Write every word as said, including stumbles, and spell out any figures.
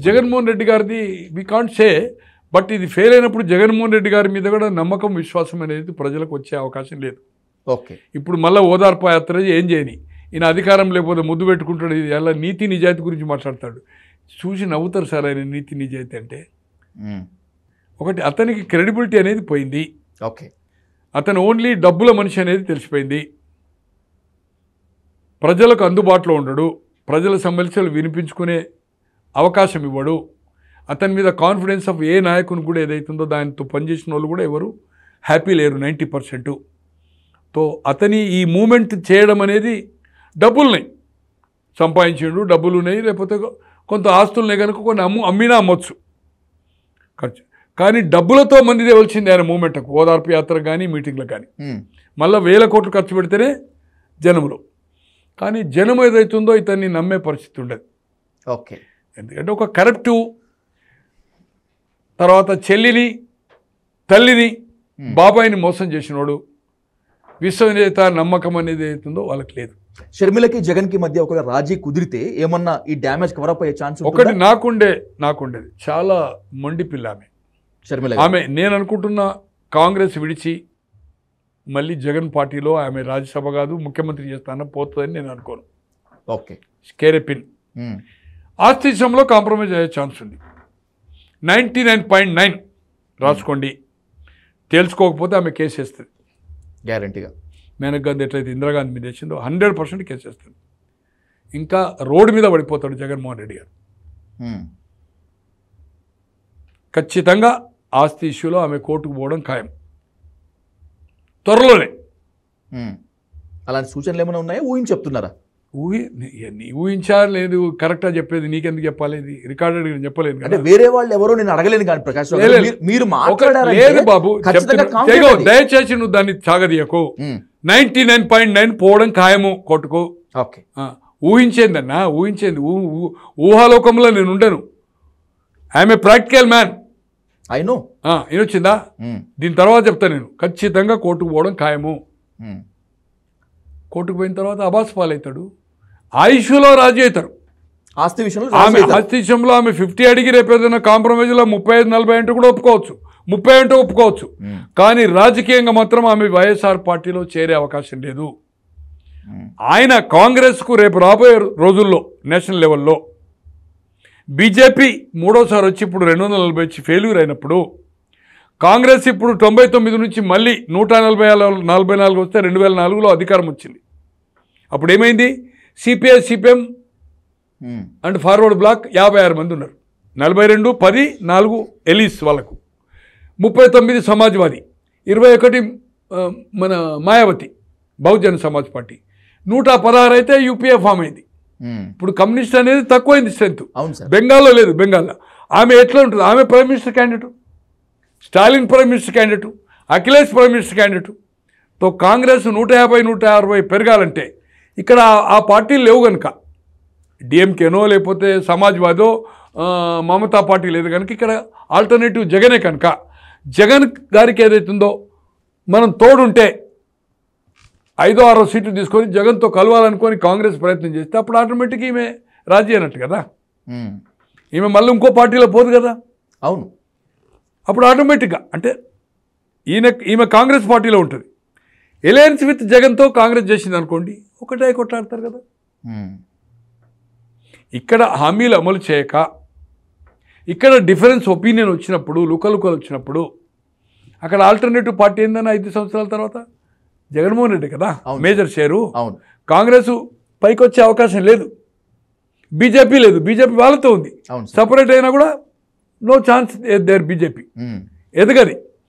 జగన్మోహన్ రెడ్డి గారిది we can't say, but ఇది fail అయినప్పుడు జగన్మోహన్ రెడ్డి గారి మీద కూడా నమ్మకం విశ్వాసం అనేది ప్రజలకు వచ్చే అవకాశం లేదు. ఓకే, ఇప్పుడు మళ్ళీ ఓదార్పు యాత్ర ఏం చేయని, ఈయన అధికారం లేకపోతే ముద్దు పెట్టుకుంటాడు, ఇది ఎలా నీతి నిజాయితీ గురించి మాట్లాడతాడు. చూసి నవ్వుతారు సార్ ఆయన నీతి నిజాయితీ అంటే. ఒకటి అతనికి క్రెడిబిలిటీ అనేది పోయింది. ఓకే, అతను ఓన్లీ డబ్బుల మనిషి అనేది తెలిసిపోయింది. ప్రజలకు అందుబాటులో ఉండడు, ప్రజల సమస్యలు వినిపించుకునే అవకాశం ఇవ్వడు. అతని మీద కాన్ఫిడెన్స్ ఆఫ్ ఏ నాయకుని కూడా ఏదైతుందో దానితో పనిచేసిన వాళ్ళు కూడా ఎవరు హ్యాపీ లేరు నైంటీ పర్సెంట్. తో అతని ఈ మూమెంట్ చేయడం అనేది డబ్బులున్నాయి, సంపాదించాడు, డబ్బులు ఉన్నాయి, లేకపోతే కొంత ఆస్తులున్నాయి కనుక కొన్ని అమ్ము అమ్మినా అమ్మొచ్చు ఖర్చు. కానీ డబ్బులతో మంది తేవలసింది ఆయన మూమెంట్కు, ఓదార్పు యాత్ర కానీ మీటింగ్లకు కానీ. మళ్ళీ వేల కోట్లు ఖర్చు పెడితేనే జనములు. కానీ జనం ఏదైతుందో ఇతన్ని నమ్మే పరిస్థితి ఉండదు. ఓకే, ఎందుకంటే ఒక కరప్టివ్, తర్వాత చెల్లిని తల్లిని బాబాయిని మోసం చేసినోడు, విశ్వనేత నమ్మకం అనేది ఏదైతుందో వాళ్ళకి లేదు. షర్మిలకి జగన్కి మధ్య ఒక రాజీ కుదిరితే ఏమన్నా ఈ డ్యామేజ్ కవరప్ అయ్యే ఛాన్స్? ఒకటి నాకుండే నాకుండేది చాలా మొండి పిల్ల ఆమె. షర్మిల ఆమె నేను అనుకుంటున్న కాంగ్రెస్ విడిచి మళ్ళీ జగన్ పార్టీలో ఆమె రాజ్యసభ కాదు ముఖ్యమంత్రి చేస్తానో పోతుందని నేను అనుకోను. ఓకే, స్కేరెపిన్ ఆస్తి విషయంలో కాంప్రమైజ్ అయ్యే ఛాన్స్ ఉంది. నైంటీ నైన్ పాయింట్ నైన్ రాసుకోండి. తేల్చుకోకపోతే ఆమె కేసు వేస్తుంది గ్యారంటీగా. మేనక్ గాంధీ ఎట్లయితే ఇందిరాగాంధీ మీద వేసిందో హండ్రెడ్ పర్సెంట్ కేసు వేస్తుంది. ఇంకా రోడ్డు మీద పడిపోతాడు జగన్మోహన్ రెడ్డి గారు. ఖచ్చితంగా ఆస్తి ఇష్యూలో ఆమె కోర్టుకు పోవడం ఖాయం త్వరలోనే. అలాంటి సూచనలు ఏమైనా ఉన్నాయా? ఊహించి చెప్తున్నారా? ఊహి ఊహించా లేదు, కరెక్ట్గా చెప్పేది నీకెందుకు చెప్పాలి, రికార్డెడ్ చెప్పలేదు. అంటే వేరే వాళ్ళు ఎవరో నేను అడగలేను కానీ ప్రకాష్ మీరు లేదు బాబు, దయచేసి నువ్వు దాన్ని సాగదీయకు. నైన్టీ నైన్ పాయింట్ నైన్ పోవడం ఖాయము కోర్టుకు. ఓకే, ఊహించేందన్నా, ఊహించేది ఊహాలోకంలో నేను ఉండను. I'm a practical man. అయినో ఇనొచ్చిందా? దీని తర్వాత చెప్తా నేను. ఖచ్చితంగా కోర్టుకు పోవడం ఖాయము. కోర్టుకు పోయిన తర్వాత అబాస్ పాలవుతాడు, ఆయుష్లో రాజీ అవుతారు. ఆస్తి విషయంలో ఆమె ఆస్తి విషయంలో ఆమె ఫిఫ్టీ అడిగి రేపు ఏదైనా కాంప్రమైజ్లో ముప్పై ఐదు నలభై అంటే కూడా ఒప్పుకోవచ్చు, ముప్పై అంటే ఒప్పుకోవచ్చు. కానీ రాజకీయంగా మాత్రం ఆమె వైఎస్ఆర్ పార్టీలో చేరే అవకాశం లేదు. ఆయన కాంగ్రెస్కు రేపు రాబోయే రోజుల్లో నేషనల్ లెవెల్లో బీజేపీ మూడోసారి వచ్చి ఇప్పుడు రెండు వందల నలభై వచ్చి ఫెయిల్యూర్ అయినప్పుడు, కాంగ్రెస్ ఇప్పుడు తొంభై తొమ్మిది నుంచి మళ్ళీ నూట నలభై నలభై నాలుగు వస్తే రెండు వేల నాలుగులో అధికారం వచ్చింది. అప్పుడు ఏమైంది? CPI CPM and forward block యాభై ఆరు మంది ఉన్నారు. నలభై రెండు పది నాలుగు ఎలీస్ వాళ్ళకు, ముప్పై తొమ్మిది సమాజ్వాదీ, ఇరవై ఒకటి మన మాయావతి బహుజన సమాజ్ పార్టీ, నూట పదహారు అయితే యూపీఏ ఫామ్ అయింది. ఇప్పుడు కమ్యూనిస్ట్ అనేది తక్కువైంది స్ట్రెంత్. బెంగాల్లో లేదు. బెంగాల్లో ఆమె ఎట్లా ఉంటుంది? ఆమె prime minister candidate, Stalin prime minister candidate, Akhilesh prime minister candidate. తో కాంగ్రెస్ నూట యాభై నూట అరవై పెరగాలంటే ఇక్కడ ఆ పార్టీలు లేవు కనుక, డిఎంకేనో లేకపోతే సమాజ్వాదో మమతా పార్టీ లేదు కనుక ఇక్కడ ఆల్టర్నేటివ్ జగనే కనుక, జగన్ గారికి ఏదైతుందో మనం తోడుంటే ఐదో ఆరో సీట్లు తీసుకొని జగన్తో కలవాలనుకొని కాంగ్రెస్ ప్రయత్నం చేస్తే అప్పుడు ఆటోమేటిక్గా ఈమె రాజీ అయినట్టు కదా. ఈమె మళ్ళీ ఇంకో పార్టీలో పోదు కదా. అవును, అప్పుడు ఆటోమేటిక్గా అంటే ఈయన ఈమె కాంగ్రెస్ పార్టీలో ఉంటుంది. ఎలయన్స్ విత్ జగన్తో కాంగ్రెస్ చేసింది అనుకోండి, ఒకటే కొట్లాడతారు కదా. ఇక్కడ హామీలు అమలు చేయక, ఇక్కడ డిఫరెన్స్ ఒపీనియన్ వచ్చినప్పుడు, లుకలుకలు వచ్చినప్పుడు అక్కడ ఆల్టర్నేటివ్ పార్టీ ఏందని ఐదు సంవత్సరాల తర్వాత జగన్మోహన్ రెడ్డి కదా మేజర్ షేరు. కాంగ్రెస్ పైకి వచ్చే అవకాశం లేదు, బీజేపీ లేదు. బీజేపీ వాళ్ళతో ఉంది, సపరేట్ అయినా కూడా నో ఛాన్స్ దేర్. బీజేపీ ఎదగది.